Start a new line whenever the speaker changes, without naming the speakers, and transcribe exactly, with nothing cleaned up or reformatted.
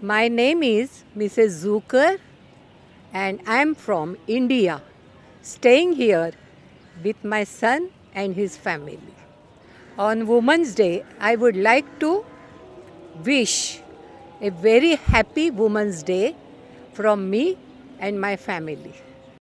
My name is Missus Zucker and I am from India, staying here with my son and his family. On Women's Day, I would like to wish a very happy Women's Day from me and my family.